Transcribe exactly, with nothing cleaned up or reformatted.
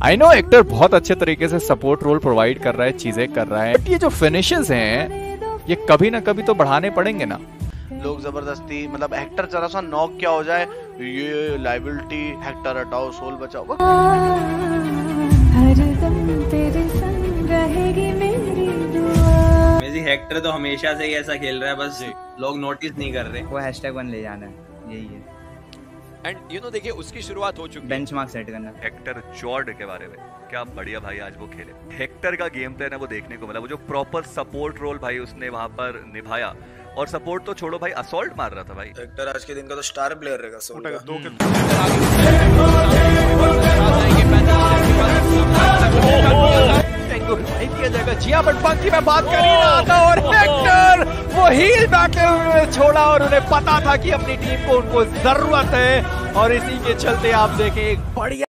I know actor बहुत अच्छे तरीके से सपोर्ट रोल प्रोवाइड कर रहा है, चीजें कर रहा है, बट ये जो फिनिशेस हैं ये कभी ना कभी तो बढ़ाने पड़ेंगे ना। लोग जबरदस्ती मतलब एक्टर जरा सा नॉक क्या हो जाए, ये लाइबिलिटी, एक्टर हटाओ सोल बचाओ। हरदम तेरे संग रहेगी मेरी दुआ। मेरी एक्टर तो हमेशा से ही ऐसा खेल रहा है, बस लोग नोटिस नहीं कर रहे। वो हैशटैग वन ले जाना है, यही है। एंड यू नो देखिए उसकी शुरुआत हो चुकी है, बेंचमार्क सेट करना। हेक्टर जॉर्ड के बारे में क्या बढ़िया भाई आज वो खेले। हेक्टर का गेम प्लान है वो देखने को मिला, वो जो प्रॉपर सपोर्ट रोल भाई उसने वहां पर निभाया, और सपोर्ट तो छोड़ो भाई असॉल्ट मार रहा था भाई। हेक्टर आज के दिन का तो स्टार प्लेयर रहेगा सोल का। दो के इनको रिवाइव किया जाएगा। जिया बटपंग की मैं बात कर ही रहा था, और हेक्टर वो हील बैटल उन्होंने छोड़ा और उन्हें पता था कि अपनी टीम को उनको जरूरत है, और इसी के चलते आप देखें एक बढ़िया